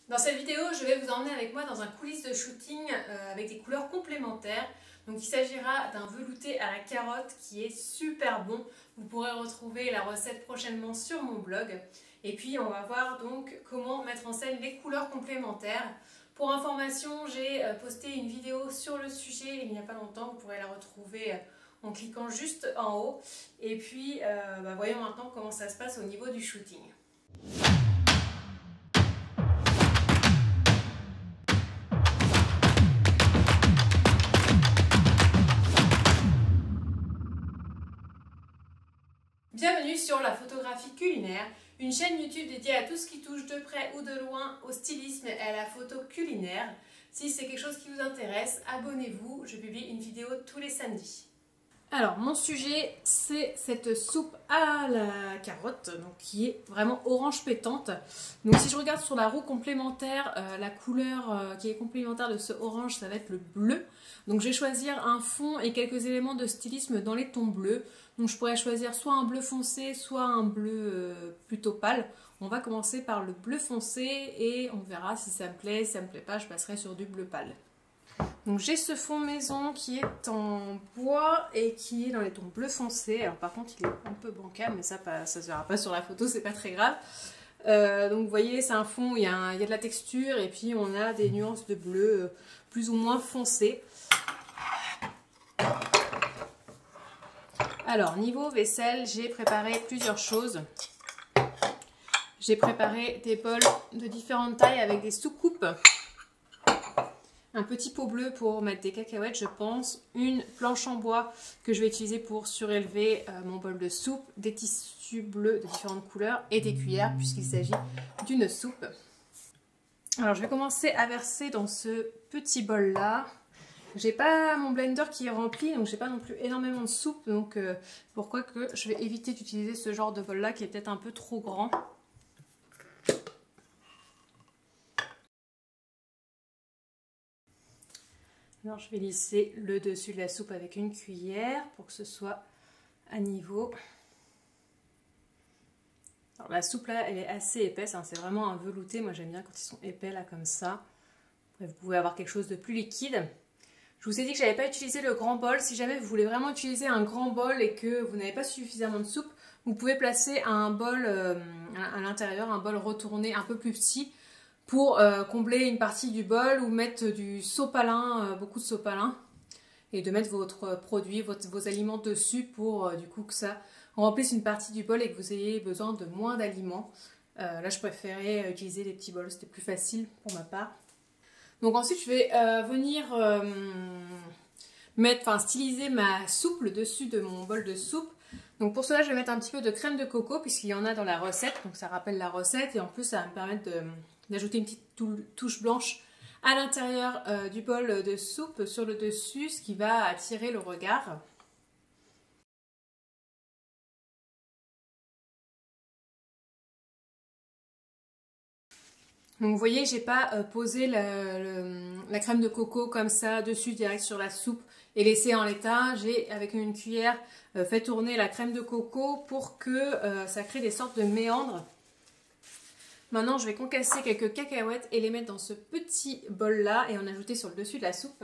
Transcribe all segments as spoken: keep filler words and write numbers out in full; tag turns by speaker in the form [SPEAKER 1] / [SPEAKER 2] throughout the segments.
[SPEAKER 1] Dans cette vidéo, je vais vous emmener avec moi dans un coulisses de shooting euh, avec des couleurs complémentaires. Donc il s'agira d'un velouté à la carotte qui est super bon. Vous pourrez retrouver la recette prochainement sur mon blog. Et puis on va voir donc comment mettre en scène les couleurs complémentaires. Pour information, j'ai posté une vidéo sur le sujet il n'y a pas longtemps. Vous pourrez la retrouver en cliquant juste en haut. Et puis euh, bah, voyons maintenant comment ça se passe au niveau du shooting. Bienvenue sur la photographie culinaire, une chaîne YouTube dédiée à tout ce qui touche de près ou de loin au stylisme et à la photo culinaire. Si c'est quelque chose qui vous intéresse, abonnez-vous, je publie une vidéo tous les samedis. Alors mon sujet, c'est cette soupe à la carotte, donc qui est vraiment orange pétante. Donc si je regarde sur la roue complémentaire, euh, la couleur euh, qui est complémentaire de ce orange, ça va être le bleu. Donc je vais choisir un fond et quelques éléments de stylisme dans les tons bleus. Donc je pourrais choisir soit un bleu foncé, soit un bleu euh, plutôt pâle. On va commencer par le bleu foncé et on verra si ça me plaît, si ça me plaît pas, je passerai sur du bleu pâle. Donc j'ai ce fond maison qui est en bois et qui est dans les tons bleu foncé. Alors par contre il est un peu bancal, mais ça ne se verra pas sur la photo, c'est pas très grave. Euh, donc vous voyez, c'est un fond où il y, a un, il y a de la texture et puis on a des nuances de bleu euh, plus ou moins foncé. Alors niveau vaisselle, j'ai préparé plusieurs choses. J'ai préparé des bols de différentes tailles avec des soucoupes. Un petit pot bleu pour mettre des cacahuètes, je pense. Une planche en bois que je vais utiliser pour surélever euh, mon bol de soupe. Des tissus bleus de différentes couleurs et des cuillères puisqu'il s'agit d'une soupe. Alors je vais commencer à verser dans ce petit bol là. J'ai pas mon blender qui est rempli, donc j'ai pas non plus énormément de soupe. Donc euh, pourquoi que je vais éviter d'utiliser ce genre de bol là qui est peut-être un peu trop grand. Alors je vais lisser le dessus de la soupe avec une cuillère pour que ce soit à niveau. Alors la soupe là elle est assez épaisse, hein, c'est vraiment un velouté, moi j'aime bien quand ils sont épais là comme ça. Après, vous pouvez avoir quelque chose de plus liquide. Je vous ai dit que je n'avais pas utilisé le grand bol. Si jamais vous voulez vraiment utiliser un grand bol et que vous n'avez pas suffisamment de soupe, vous pouvez placer un bol euh, à l'intérieur, un bol retourné un peu plus petit pour euh, combler une partie du bol ou mettre du sopalin, euh, beaucoup de sopalin, et de mettre votre produit, votre, vos aliments dessus pour euh, du coup que ça remplisse une partie du bol et que vous ayez besoin de moins d'aliments. Euh, là je préférais utiliser les petits bols, c'était plus facile pour ma part. Donc ensuite je vais euh, venir euh, mettre, enfin styliser ma soupe le dessus de mon bol de soupe. Donc pour cela je vais mettre un petit peu de crème de coco puisqu'il y en a dans la recette, donc ça rappelle la recette et en plus ça va me permettre d'ajouter une petite touche blanche à l'intérieur euh, du bol de soupe sur le dessus, ce qui va attirer le regard. Donc vous voyez, j'ai pas euh, posé la, le, la crème de coco comme ça dessus direct sur la soupe et laissé en l'état. J'ai avec une cuillère euh, fait tourner la crème de coco pour que euh, ça crée des sortes de méandres. Maintenant je vais concasser quelques cacahuètes et les mettre dans ce petit bol là et en ajouter sur le dessus de la soupe.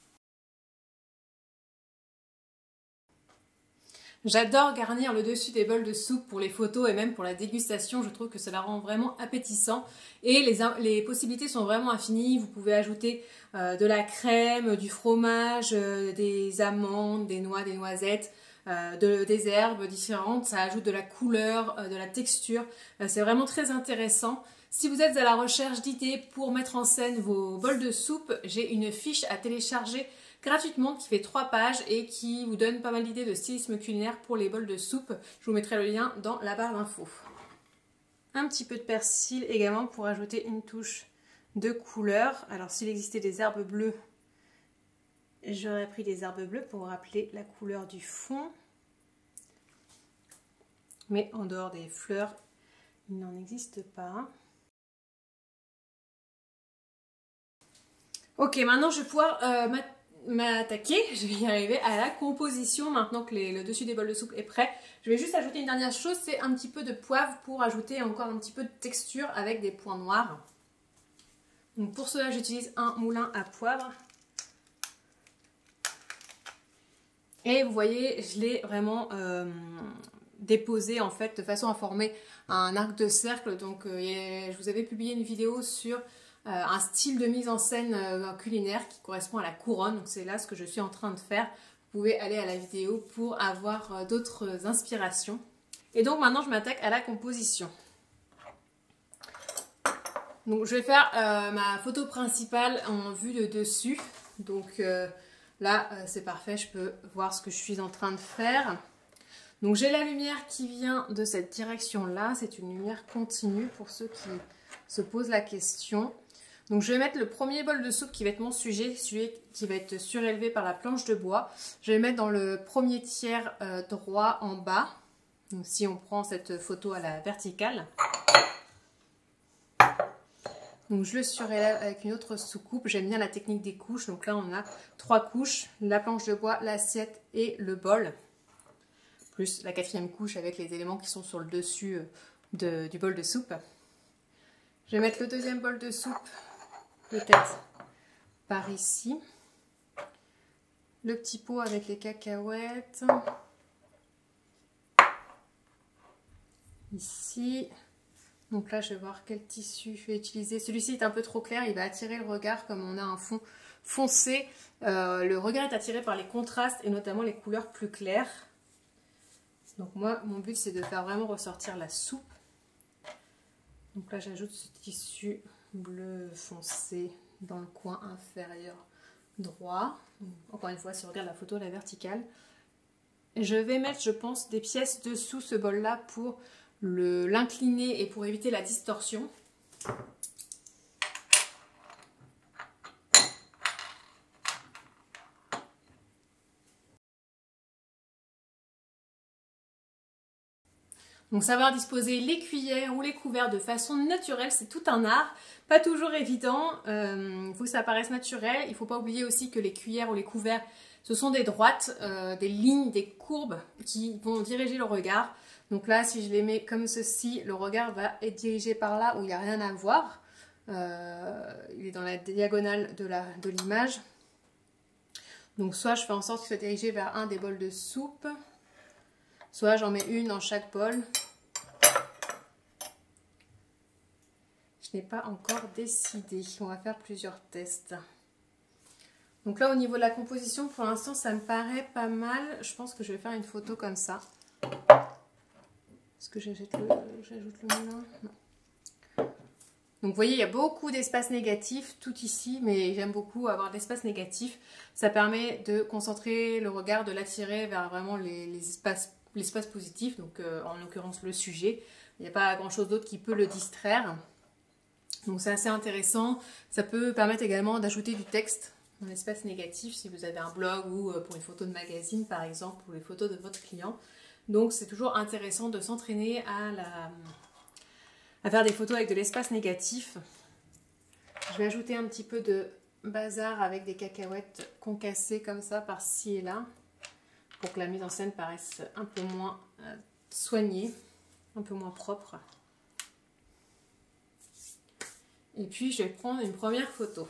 [SPEAKER 1] J'adore garnir le dessus des bols de soupe pour les photos et même pour la dégustation. Je trouve que ça la rend vraiment appétissant. Et les, les possibilités sont vraiment infinies. Vous pouvez ajouter euh, de la crème, du fromage, euh, des amandes, des noix, des noisettes, euh, de, des herbes différentes. Ça ajoute de la couleur, euh, de la texture. Euh, C'est vraiment très intéressant. Si vous êtes à la recherche d'idées pour mettre en scène vos bols de soupe, j'ai une fiche à télécharger gratuitement qui fait trois pages et qui vous donne pas mal d'idées de stylisme culinaire pour les bols de soupe. Je vous mettrai le lien dans la barre d'infos. Un petit peu de persil également pour ajouter une touche de couleur. Alors s'il existait des herbes bleues, j'aurais pris des herbes bleues pour rappeler la couleur du fond. Mais en dehors des fleurs, il n'en existe pas. Ok, maintenant je vais pouvoir euh, m'attaquer, je vais y arriver à la composition maintenant que les, le dessus des bols de soupe est prêt. Je vais juste ajouter une dernière chose, c'est un petit peu de poivre pour ajouter encore un petit peu de texture avec des points noirs. Donc pour cela, j'utilise un moulin à poivre. Et vous voyez, je l'ai vraiment euh, déposé en fait de façon à former un arc de cercle. Donc euh, je vous avais publié une vidéo sur euh, un style de mise en scène euh, culinaire qui correspond à la couronne. Donc c'est là ce que je suis en train de faire. Vous pouvez aller à la vidéo pour avoir euh, d'autres inspirations. Et donc maintenant je m'attaque à la composition. Donc je vais faire euh, ma photo principale en vue de dessus. Donc euh, là euh, c'est parfait, je peux voir ce que je suis en train de faire. Donc j'ai la lumière qui vient de cette direction là, c'est une lumière continue pour ceux qui se posent la question. Donc je vais mettre le premier bol de soupe qui va être mon sujet, celui qui va être surélevé par la planche de bois. Je vais le mettre dans le premier tiers euh, droit en bas. Donc si on prend cette photo à la verticale. Donc je le surélève avec une autre soucoupe. J'aime bien la technique des couches. Donc là on a trois couches, la planche de bois, l'assiette et le bol. Plus la quatrième couche avec les éléments qui sont sur le dessus de, du bol de soupe. Je vais mettre le deuxième bol de soupe peut-être par ici. Le petit pot avec les cacahuètes. Ici. Donc là, je vais voir quel tissu je vais utiliser. Celui-ci est un peu trop clair, il va attirer le regard comme on a un fond foncé. Euh, le regard est attiré par les contrastes et notamment les couleurs plus claires. Donc moi, mon but, c'est de faire vraiment ressortir la soupe. Donc là, j'ajoute ce tissu bleu foncé dans le coin inférieur droit. Donc, encore une fois, si on regarde la photo à la verticale. Et je vais mettre, je pense, des pièces dessous ce bol-là pour l'incliner et pour éviter la distorsion. Donc savoir disposer les cuillères ou les couverts de façon naturelle, c'est tout un art, pas toujours évident, il euh, faut que ça paraisse naturel. Il ne faut pas oublier aussi que les cuillères ou les couverts, ce sont des droites, euh, des lignes, des courbes qui vont diriger le regard. Donc là, si je les mets comme ceci, le regard va être dirigé par là où il n'y a rien à voir. Euh, il est dans la diagonale de l'image. Donc soit je fais en sorte qu'il soit dirigé vers un des bols de soupe, soit j'en mets une dans chaque bol. Je n'ai pas encore décidé. On va faire plusieurs tests. Donc là, au niveau de la composition, pour l'instant, ça me paraît pas mal. Je pense que je vais faire une photo comme ça. Est-ce que j'ajoute le, le moulin? Non. Donc vous voyez, il y a beaucoup d'espace négatif tout ici, mais j'aime beaucoup avoir de l'espace négatif. Ça permet de concentrer le regard, de l'attirer vers vraiment les, les espaces, l'espace positif, donc euh, en l'occurrence le sujet. Il n'y a pas grand chose d'autre qui peut le distraire. Donc c'est assez intéressant. Ça peut permettre également d'ajouter du texte dans l'espace négatif si vous avez un blog ou pour une photo de magazine par exemple, ou les photos de votre client. Donc c'est toujours intéressant de s'entraîner à, la... à faire des photos avec de l'espace négatif. Je vais ajouter un petit peu de bazar avec des cacahuètes concassées comme ça par-ci et là, pour que la mise en scène paraisse un peu moins euh, soignée, un peu moins propre. Et puis je vais prendre une première photo.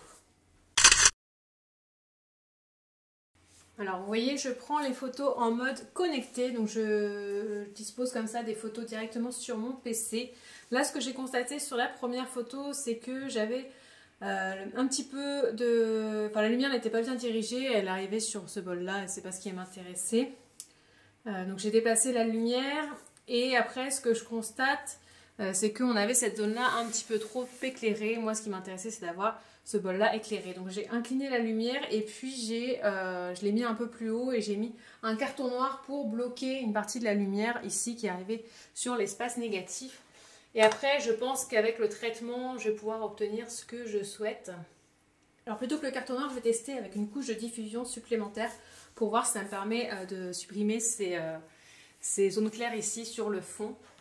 [SPEAKER 1] Alors vous voyez, je prends les photos en mode connecté, donc je dispose comme ça des photos directement sur mon P C. Là, ce que j'ai constaté sur la première photo, c'est que j'avais euh, un petit peu de... Enfin, la lumière n'était pas bien dirigée, elle arrivait sur ce bol-là et c'est pas ce qui m'intéressait. Euh, donc j'ai déplacé la lumière et après, ce que je constate, euh, c'est qu'on avait cette zone-là un petit peu trop éclairée. Moi, ce qui m'intéressait, c'est d'avoir ce bol-là éclairé. Donc j'ai incliné la lumière et puis j'ai, euh, je l'ai mis un peu plus haut et j'ai mis un carton noir pour bloquer une partie de la lumière ici qui est arrivée sur l'espace négatif. Et après, je pense qu'avec le traitement, je vais pouvoir obtenir ce que je souhaite. Alors plutôt que le carton noir, je vais tester avec une couche de diffusion supplémentaire pour voir si ça me permet euh, de supprimer ces, euh, ces zones claires ici sur le fond.